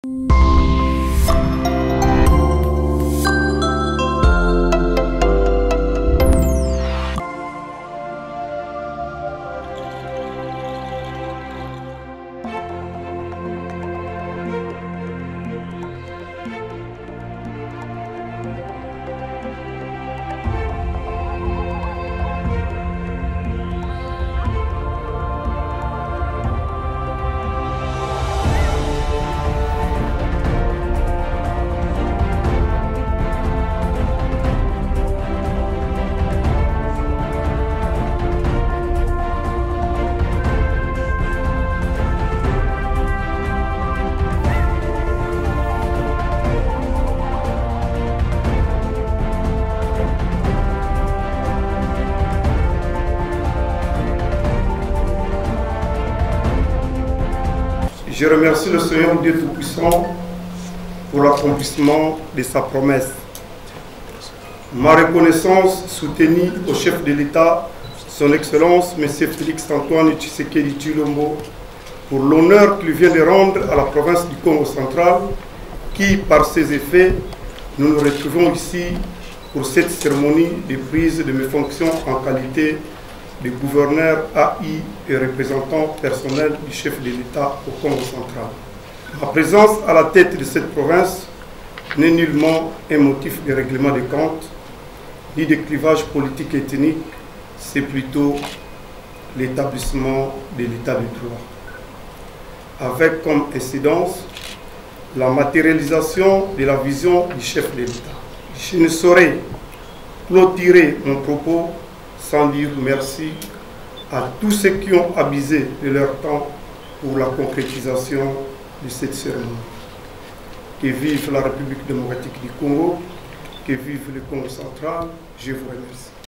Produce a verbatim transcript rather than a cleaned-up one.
Je remercie le Seigneur Dieu Tout-Puissant pour l'accomplissement de sa promesse. Ma reconnaissance soutenue au chef de l'État, son Excellence, M. Félix Antoine Tshisekedi Tshilombo, pour l'honneur qu'il vient de rendre à la province du Congo central, qui, par ses effets, nous nous retrouvons ici pour cette cérémonie de prise de mes fonctions en qualité de gouverneur A I et représentant personnel du chef de l'État au Congo central. Ma présence à la tête de cette province n'est nullement un motif de règlement des comptes, ni de clivage politique et ethnique, c'est plutôt l'établissement de l'état de droit. Avec comme incidence la matérialisation de la vision du chef de l'État. Je ne saurais clôturer mon propos sans dire merci à tous ceux qui ont abusé de leur temps pour la concrétisation de cette cérémonie. Que vive la République démocratique du Congo, que vive le Congo central, je vous remercie.